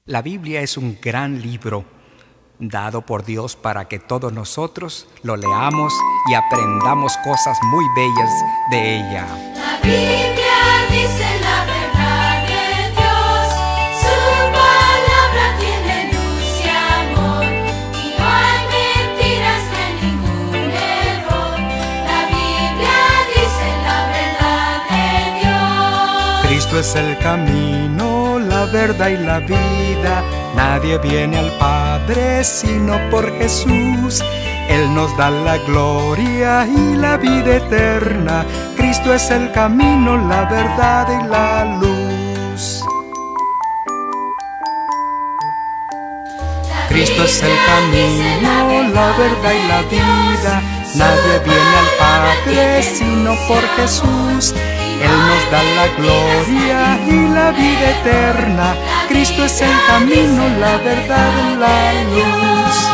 La Biblia es un gran libro dado por Dios para que todos nosotros lo leamos y aprendamos cosas muy bellas de ella. La Biblia dice la verdad de Dios, su palabra tiene luz y amor, y no hay mentiras ni ningún error. La Biblia dice la verdad de Dios. Cristo es el camino, la verdad y la vida. Nadie viene al Padre sino por Jesús. Él nos da la gloria y la vida eterna. Cristo es el camino, la verdad y la luz. Cristo es el camino, la verdad y la vida. Nadie viene al Padre sino por Jesús. Él nos da la gloria y la vida eterna. Cristo es el camino, la verdad y la luz.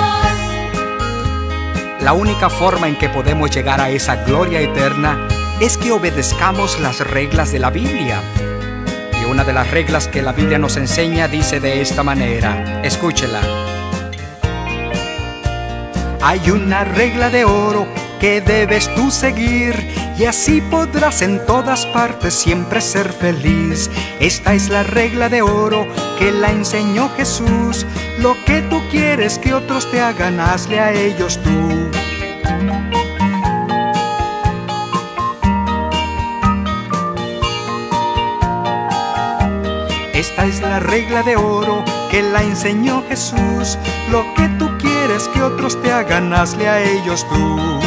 La única forma en que podemos llegar a esa gloria eterna es que obedezcamos las reglas de la Biblia. Y una de las reglas que la Biblia nos enseña dice de esta manera, escúchela. Hay una regla de oro que debes tú seguir, y así podrás en todas partes siempre ser feliz. Esta es la regla de oro que la enseñó Jesús. Lo que tú quieres que otros te hagan, hazle a ellos tú. Esta es la regla de oro que la enseñó Jesús. Lo que tú quieres que otros te hagan, hazle a ellos tú.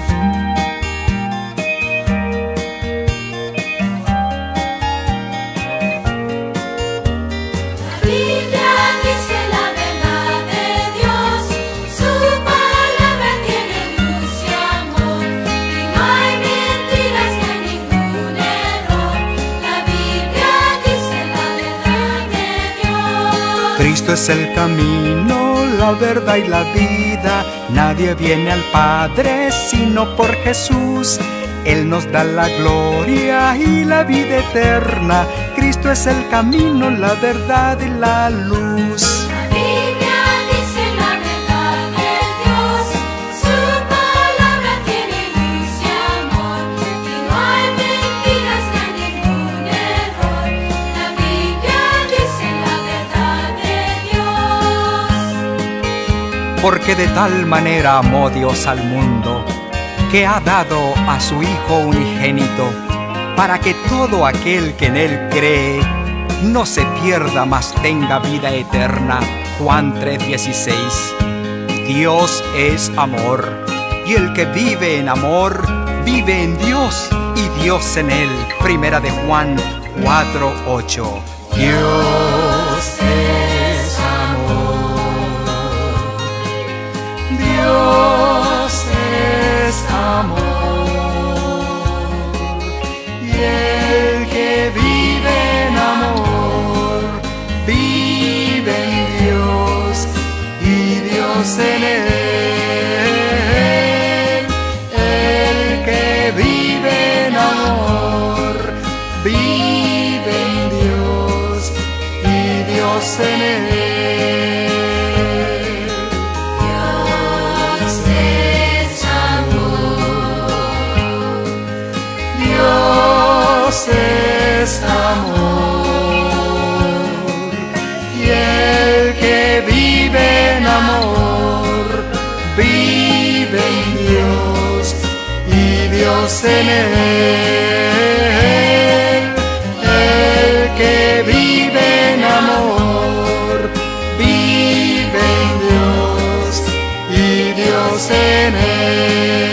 Cristo es el camino, la verdad y la vida. Nadie viene al Padre sino por Jesús. Él nos da la gloria y la vida eterna. Cristo es el camino, la verdad y la luz. Porque de tal manera amó Dios al mundo, que ha dado a su Hijo unigénito, para que todo aquel que en Él cree no se pierda, mas tenga vida eterna. Juan 3:16. Dios es amor, y el que vive en amor, vive en Dios, y Dios en él. Primera de Juan 4:8. Dios es amor. Dios es amor, y el que vive en amor, vive en Dios y Dios en él. El que vive en amor, vive en Dios y Dios en él. Dios es amor, y el que vive en amor, vive en Dios y Dios en él. El que vive en amor, vive en Dios y Dios en él.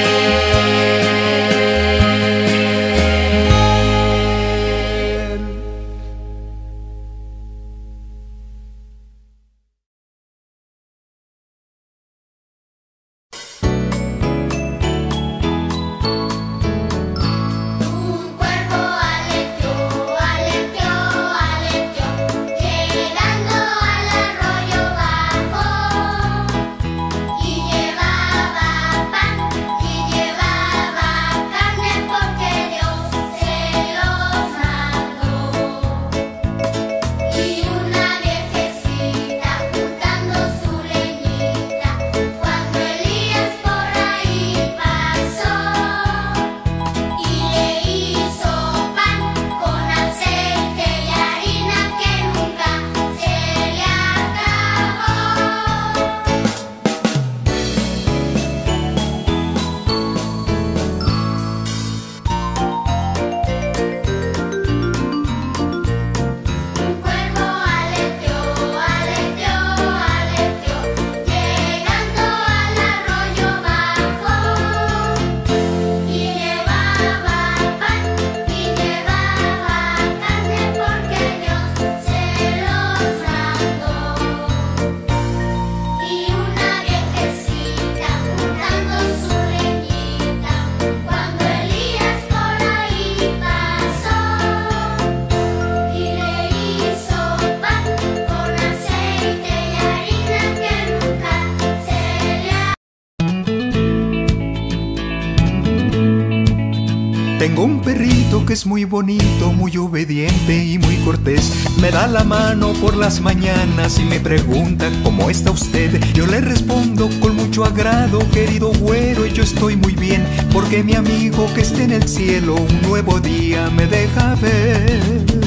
Tengo un perrito que es muy bonito, muy obediente y muy cortés. Me da la mano por las mañanas y me pregunta ¿cómo está usted? Yo le respondo con mucho agrado, querido güero, yo estoy muy bien, porque mi amigo que está en el cielo un nuevo día me deja ver.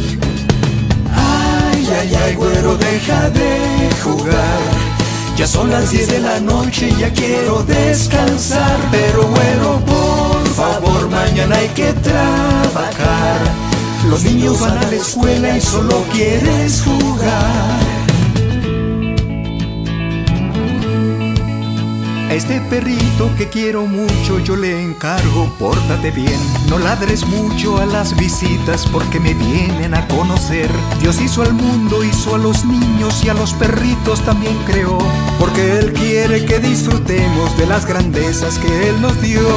Ay, ay, ay, güero, deja de jugar. Ya son las 10 de la noche, ya quiero descansar. Pero güero, por favor, mañana hay que trabajar. Los niños van a la escuela y solo quieres jugar. A este perrito que quiero mucho yo le encargo, pórtate bien, no ladres mucho a las visitas porque me vienen a conocer. Dios hizo al mundo, hizo a los niños y a los perritos también creó, porque Él quiere que disfrutemos de las grandezas que Él nos dio.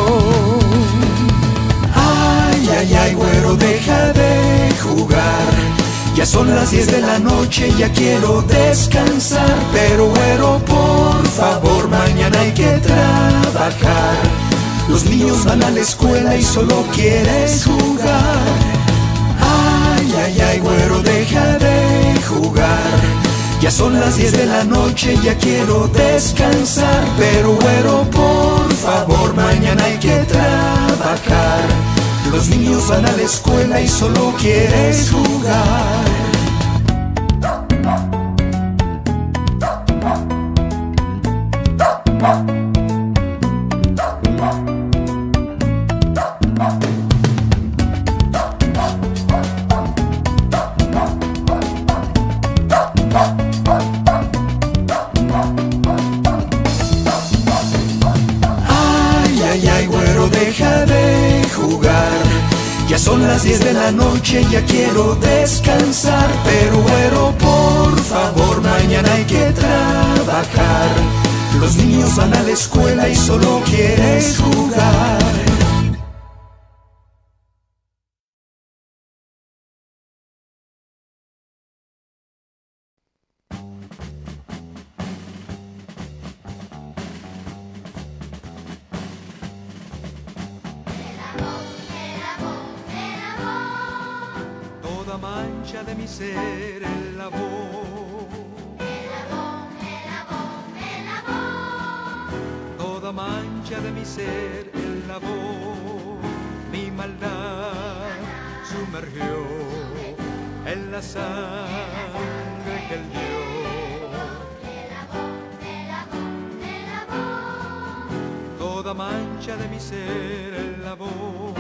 Ay, ay, ay, güero, deja de jugar. Ya son las 10 de la noche, ya quiero descansar. Pero güero, por favor, mañana hay que trabajar. Los niños van a la escuela y solo quieres jugar. Ay, ay, ay, güero, deja de jugar. Ya son las 10 de la noche, ya quiero descansar. Pero güero, por favor, mañana hay que trabajar. Los niños van a la escuela y solo quieres jugar. Ay, ay, ay, güero, deja de jugar. Ya son las 10 de la noche, ya quiero descansar. Pero güero, por favor, mañana hay que trabajar. Los niños van a la escuela y solo quieres jugar. Toda mancha de mi ser él lavó. Toda mancha de mi ser él lavó. Mi maldad sumergió en la sangre que él dio. Toda mancha de mi ser él lavó.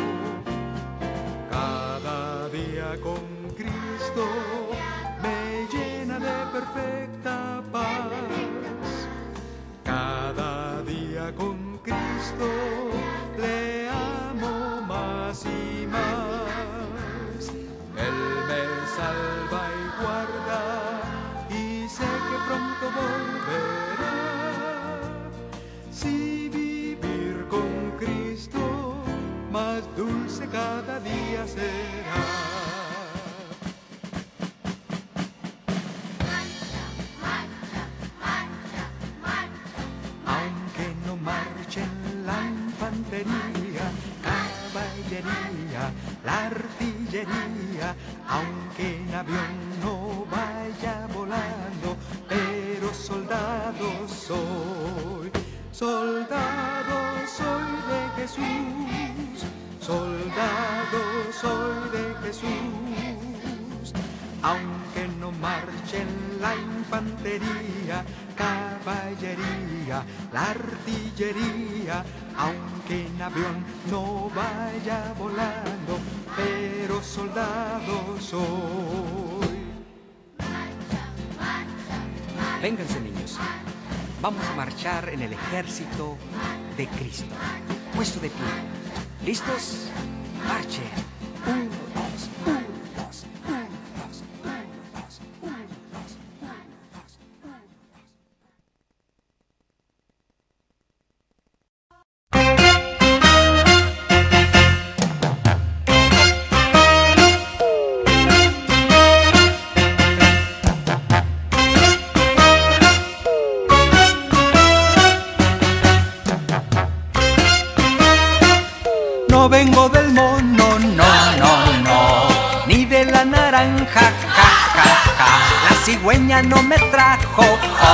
Cada día con Cristo me llena de perfecta paz. Cada día con Cristo le amo más y más. Él me salva y guarda y sé que pronto volverá. Si vivir con Cristo más dulce cada día será. Aunque no marche en la infantería, caballería, la artillería, aunque en avión no vaya volando, pero soldado soy, soldado soy de Jesús. Soldado soy de Jesús. Aunque no marche en la infantería, caballería, la artillería, aunque en avión no vaya volando, pero soldado soy. Vénganse, niños. Vamos a marchar en el ejército de Cristo. Puesto de pie. ¿Listos? Marchen. 1, 2, 1, 2, 1, 2, 1, 2, 1, 2, 1, 2, 1. No vengo del mono, cigüeña no me trajo.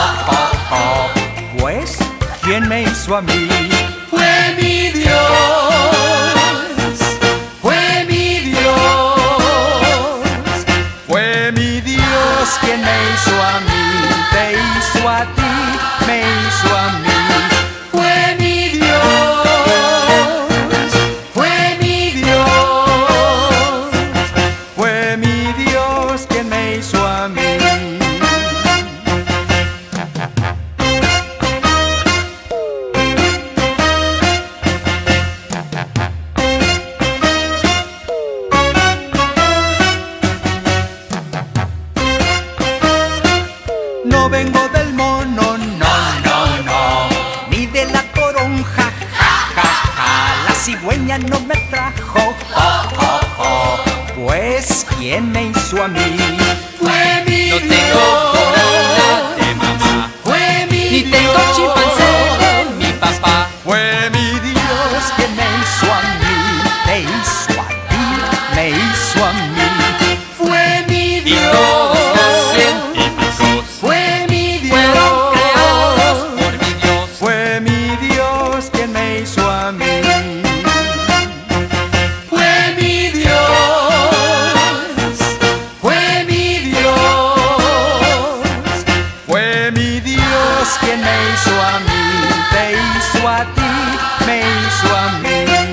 Pues, ¿quién me hizo a mí? Fue mi Dios, fue mi Dios, Fue mi Dios quien me hizo a mí, te hizo a ti, me hizo a mí. fue mi Dios, fue mi Dios, Fue mi Dios quien me hizo a mí. No vengo del mono, no, ni de la toronja, la cigüeña no me trajo, pues ¿quién me hizo a mí? fue mi No tengo Dios, gorila de mamá, fue mi ni tengo Dios, chimpancé de mi papá. Fue mi Dios quien me hizo a mí, te hizo a ti, me hizo a mí. fue mi Y todos los Dios, científicos fue mi fueron creados Dios, por mi Dios. Fue mi Dios quien me hizo a mí. fue mi Dios, fue mi Dios, Fue mi Dios quien me hizo a mí, te hizo a ti, me hizo a mí.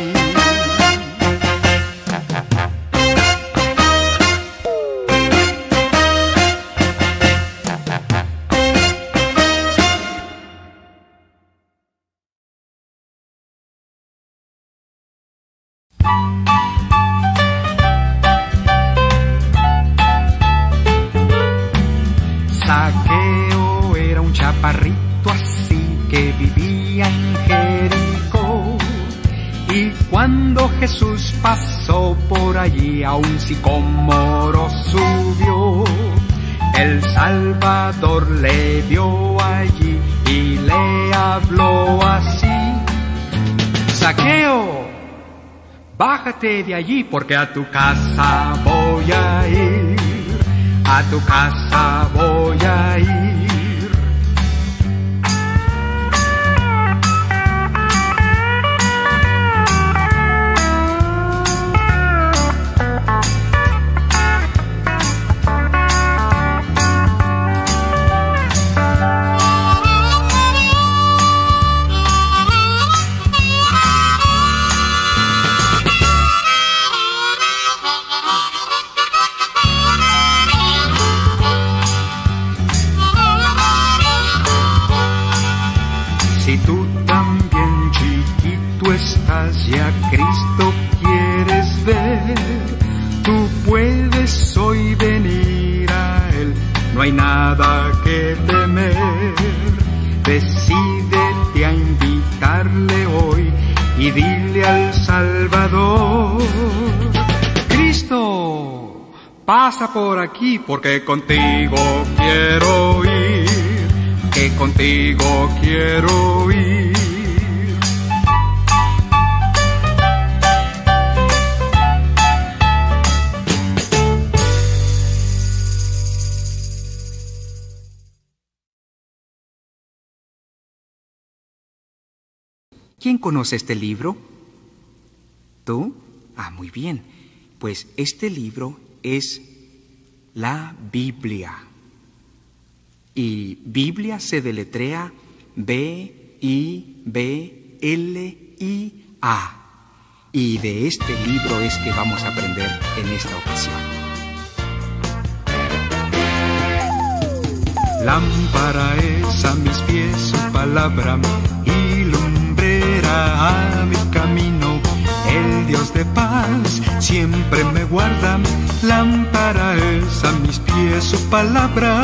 Zaqueo era un chaparrito así que vivía en Jericó. Y cuando Jesús pasó por allí a un sicómoro subió. El Salvador le vio allí y le habló así: Zaqueo, bájate de allí porque a tu casa voy a ir. A tu casa voy a ir. Si tú también, chiquito, estás y a Cristo quieres ver, tú puedes hoy venir a Él, no hay nada que temer. Decídete a invitarle hoy y dile al Salvador: Cristo, pasa por aquí porque contigo quiero ir. Que contigo quiero ir. ¿Quién conoce este libro? ¿Tú? Ah, muy bien. Pues este libro es la Biblia. Y Biblia se deletrea B-I-B-L-I-A. Y de este libro es que vamos a aprender en esta ocasión. Lámpara es a mis pies su palabra y lumbrera a mi camino. El Dios de paz siempre me guarda. Lámpara es a mis pies su palabra.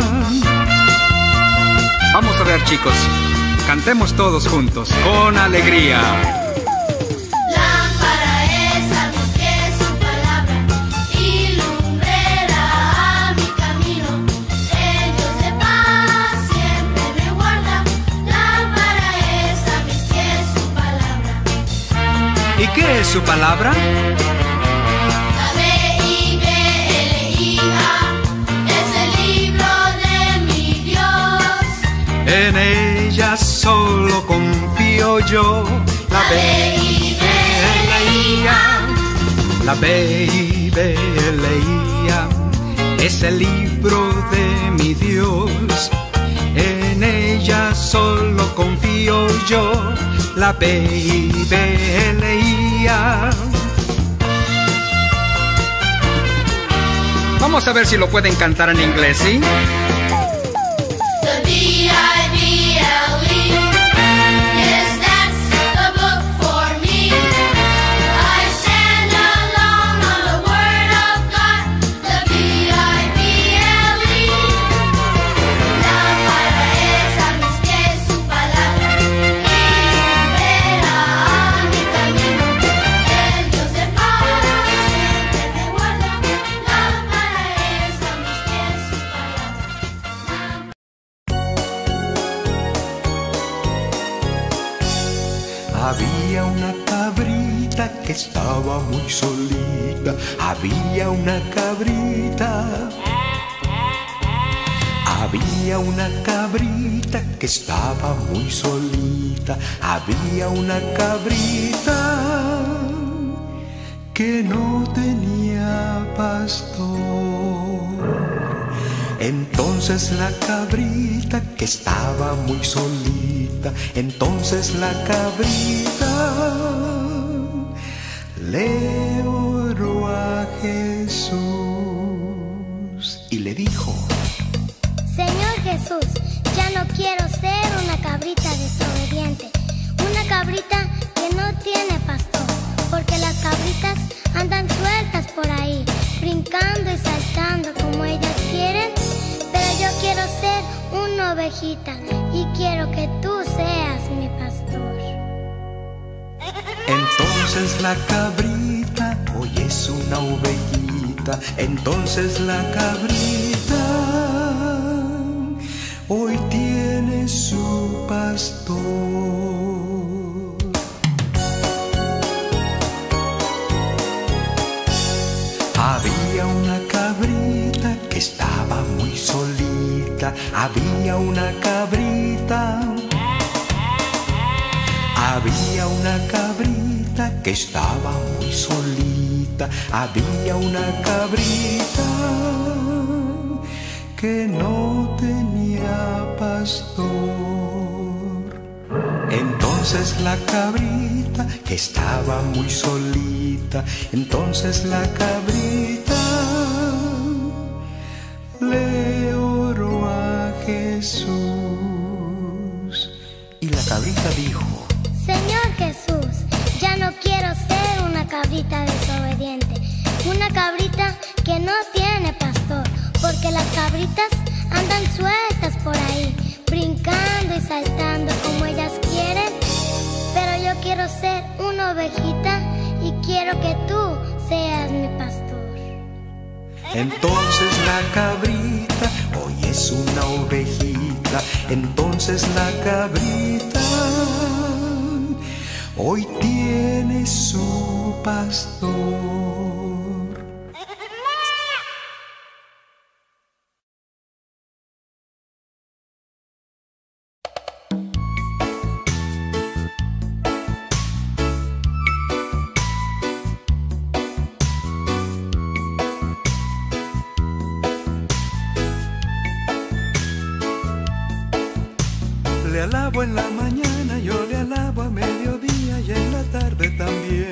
Vamos a ver, chicos, cantemos todos juntos, con alegría. Lámpara es a mis pies su palabra y lumbrera a mi camino. El Dios de paz siempre me guarda. Lámpara es a mis pies su palabra. ¿Y qué es su palabra? La B-I-B-L-I-A es el libro de En ella solo confío yo. La Biblia es el libro de mi Dios. En ella solo confío yo. La Biblia. Vamos a ver si lo pueden cantar en inglés, ¿sí? The B-I-B-L-E. Yes, that's the book for me. I stand alone on the Word of God. The B-I-B-L-E. Lámpara es a mis pies su palabra y lumbrera a mi camino. El Dios de paz siempre me guarda. Lámpara es a mis pies su palabra. Había una cabrita que estaba muy solita. Había una cabrita. Había una cabrita que estaba muy solita. Había una cabrita que no tenía pastor. Entonces la cabrita que estaba muy solita, entonces la cabrita le oró a Jesús y le dijo: Señor Jesús, ya no quiero ser una cabrita desobediente, una cabrita que no tiene pastor, porque las cabritas andan sueltas por ahí, brincando y saltando como ellas quieren, pero yo quiero ser una ovejita y quiero que tú seas mi pastor. Entonces la cabrita hoy es una ovejita. Entonces la cabrita hoy tiene su pastor. Había una cabrita que estaba muy solita. Había una cabrita. Había una cabrita que estaba muy solita. Había una cabrita que no tenía pastor. Entonces la cabrita que estaba muy solita, entonces la cabrita le oró a Jesús y la cabrita dijo: Señor Jesús, ya no quiero ser una cabrita desobediente, una cabrita que no tiene pastor, porque las cabritas andan sueltas por ahí, brincando y saltando como ellas quieren, pero yo quiero ser una ovejita y quiero que tú seas mi pastor. Entonces la cabrita hoy es una ovejita. Entonces la cabrita hoy tiene su pastor. Le alabo en la mañana, yo le alabo a mediodía y en la tarde también.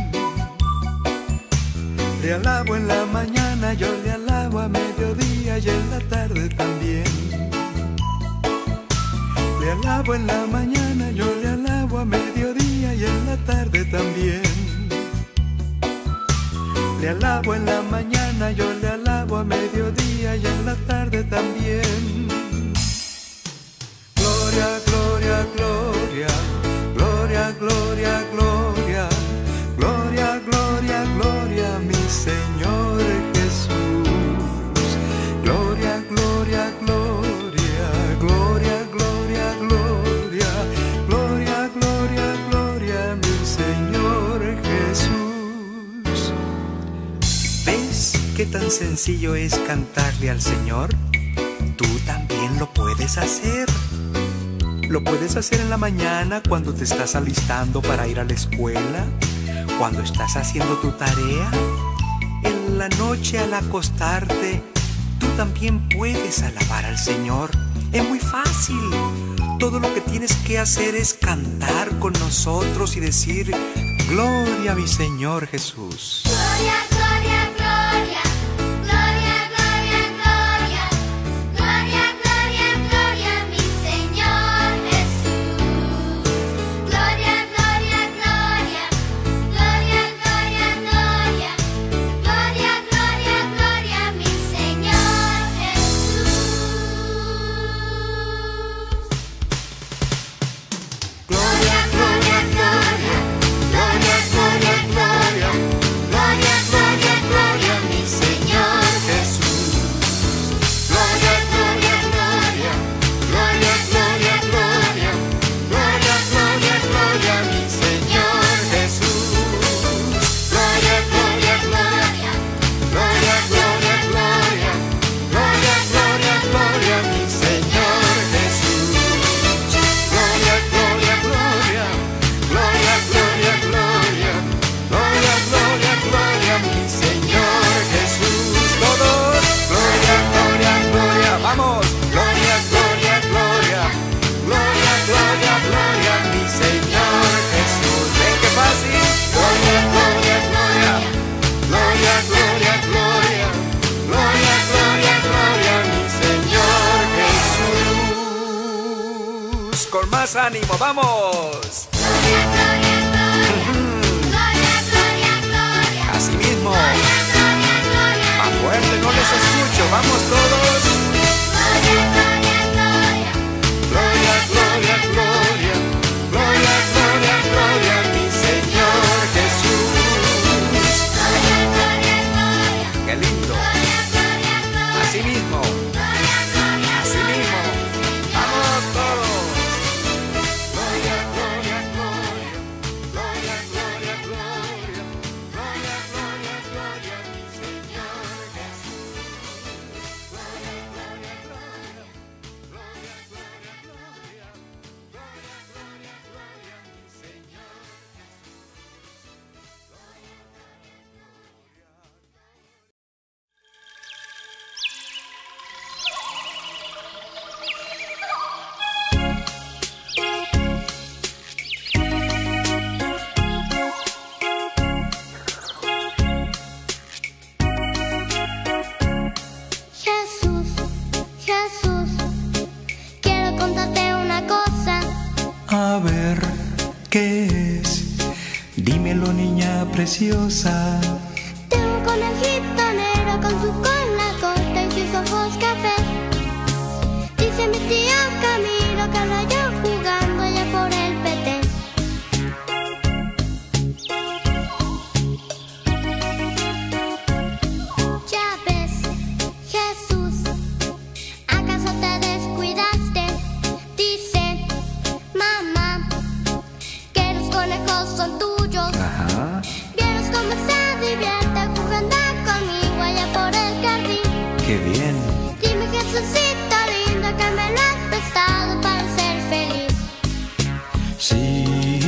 Le alabo en la mañana, yo le alabo a mediodía y en la tarde también. Le alabo en la mañana, yo le alabo a mediodía y en la tarde también. Le alabo en la mañana, yo le alabo a mediodía y en la tarde también. Gloria, gloria, gloria, gloria, gloria, gloria, gloria, gloria, gloria, mi Señor Jesús. Gloria, gloria, gloria, gloria, gloria, gloria, gloria, gloria, gloria, mi Señor Jesús. ¿Ves qué tan sencillo es cantarle al Señor? Tú también lo puedes hacer. Lo puedes hacer en la mañana cuando te estás alistando para ir a la escuela, cuando estás haciendo tu tarea. En la noche al acostarte, tú también puedes alabar al Señor. Es muy fácil. Todo lo que tienes que hacer es cantar con nosotros y decir: gloria a mi Señor Jesús. Gloria, gloria, gloria. Gloria, gloria, gloria. Gloria, gloria, gloria a mi Señor Jesús. Gloria, gloria, gloria. Gloria, gloria, gloria. Gloria, gloria, gloria a mi Señor Jesús. Gloria, gloria, gloria. Gloria, gloria, gloria. Gloria, gloria, gloria a mi Señor Jesús. Gloria, gloria, gloria. Gloria, gloria, gloria. Gloria, gloria, gloria a mi Señor Jesús. Gloria, gloria, gloria. Gloria, gloria, gloria. Gloria, gloria, gloria a mi Señor Jesús. Gloria, gloria, gloria. Gloria, gloria, gloria. Gloria, gloria, gloria a mi Señor Jesús. Todos, gloria, gloria, gloria, vamos. Gloria, gloria, gloria. Gloria, gloria, gloria a mi Señor Jesús. ¿Ven qué fácil? Gloria, gloria, gloria. Gloria, gloria, gloria. Gloria, gloria, gloria a mi Señor Jesús. Con más ánimo, vamos. Gloria, gloria, gloria. Gloria, gloria, gloria. Así mismo. Gloria, gloria, gloria. Más fuerte, no les escucho. Vamos todos. Gloria, gloria, gloria. Gloria, gloria, gloria. Gloria, gloria, gloria a mi Señor Jesús. Gloria, gloria, gloria. Qué lindo. Gloria, gloria, gloria. Así mismo. Gloria, gloria, Así mismo. Vamos todos. gloria, gloria, gloria. Gloria, gloria, gloria. Gloria, gloria, gloria a mi Señor Jesús. Gloria, gloria, gloria. Gloria, gloria, gloria. Gloria, gloria, gloria a mi Señor. Jesús, Jesús, quiero contarte una cosa. A ver, ¿qué es? Dímelo, niña preciosa. Tengo un conejito negro con su cola corta y sus ojos café. Dice mi tío Camilo que lo halló jugando allá por el Petén. Ya ves, Jesús, ¿acaso te descuidaste? Dice mamá que los conejos son tuyos. Ajá. Vieros cómo se divierte jugando conmigo allá por el jardín. Qué bien. Dime, Jesucito lindo, que me lo has prestado para ser feliz. Sí,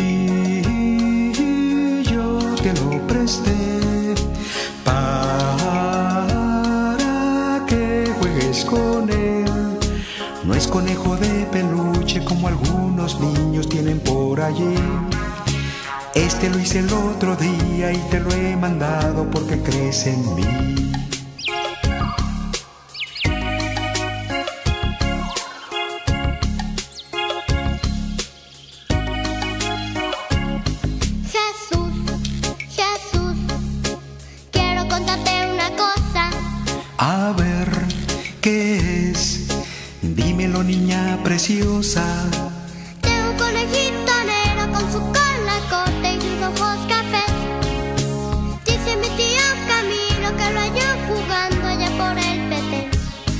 yo te lo presté para que juegues con él. No es conejo de peluche como algunos niños tienen por allí. Este lo hice el otro día y te lo he mandado porque crees en mí. Jesús, Jesús, quiero contarte una cosa. A ver, ¿qué es? Dímelo, niña preciosa. Tengo un conejito negro con su cola corta y sus ojos cafés. Dice mi tío Camilo que lo halló jugando allá por el Petén.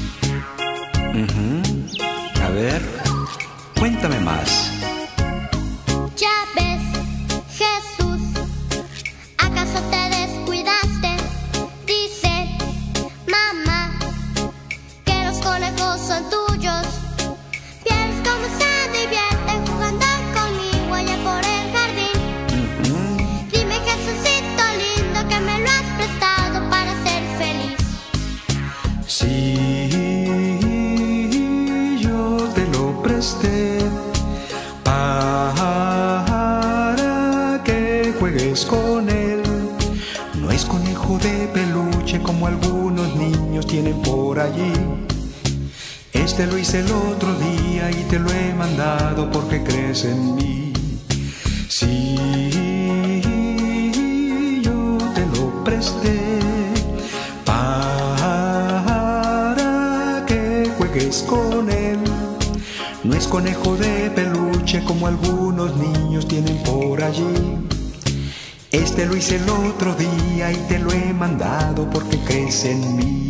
A ver, cuéntame más. Ya ves, Jesús, ¿acaso te descuidaste? Dice mamá que los conejos son tuyos. Vieres cómo se divierte preste para que juegues con él. No es conejo de peluche como algunos niños tienen por allí. Este lo hice el otro día y te lo he mandado porque crees en mí. Sí, yo te lo presté para que juegues con él. No es conejo de peluche como algunos niños tienen por allí. Este lo hice el otro día y te lo he mandado porque crees en mí.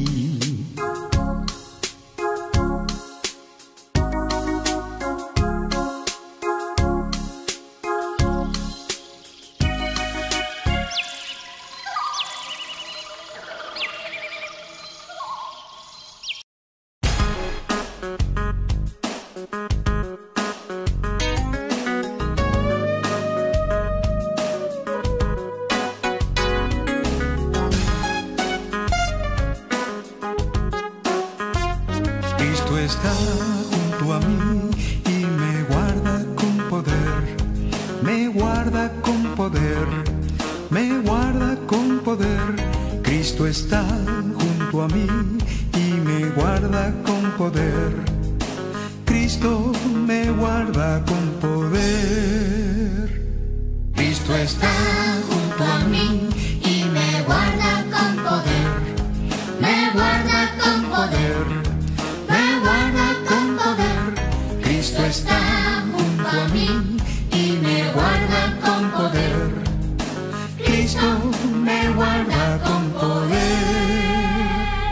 Cristo está junto a mí y me guarda con poder, me guarda con poder, me guarda con poder. Cristo está junto a mí y me guarda con poder. Cristo me guarda con poder. Cristo está junto a mí y me guarda con poder, me guarda con poder, me guarda con poder. Cristo está junto a mí y me guarda con poder. Cristo me guarda con poder.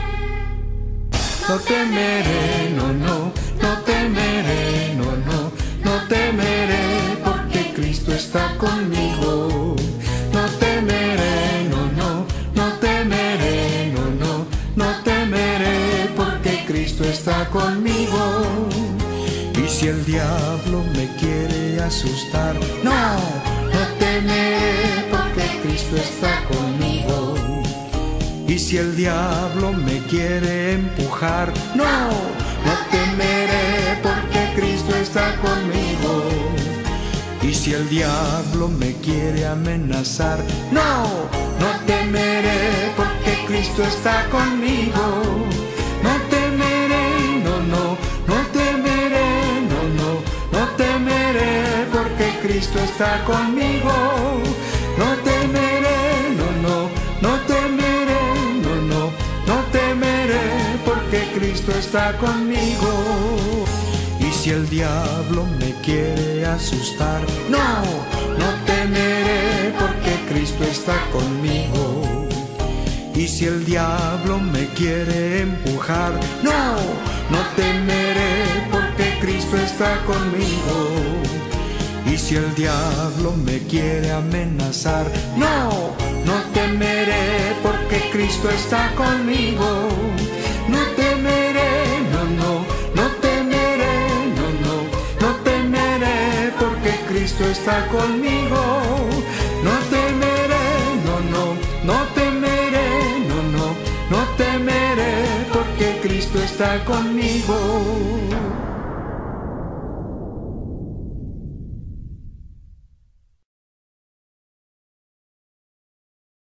No temeré, no, no, no temeré, no, no, no temeré, porque Cristo está conmigo. No temeré, no, no, no temeré, no, no, no temeré, porque Cristo está conmigo. Y si el diablo me quiere asustar, no, no temeré, porque Cristo está conmigo. Y si el diablo me quiere empujar, no, no temeré, porque Cristo está conmigo. Y si el diablo me quiere amenazar, no, no temeré, porque Cristo está conmigo. No temeré, no, no, no temeré, no, no, no temeré, porque Cristo está conmigo. No temeré, no, no, no temeré, no, no, no temeré, porque Cristo está conmigo. Y si el diablo me quiere asustar, no, no temeré, porque Cristo está conmigo. Y si el diablo me quiere empujar, no, no temeré, porque Cristo está conmigo. Y si el diablo me quiere amenazar, no, no temeré, porque Cristo está conmigo. No temeré, no, no, no temeré, no, no, no temeré, porque Cristo está conmigo. No temeré, no, no, no temeré, no, no, no temeré, porque Cristo está conmigo.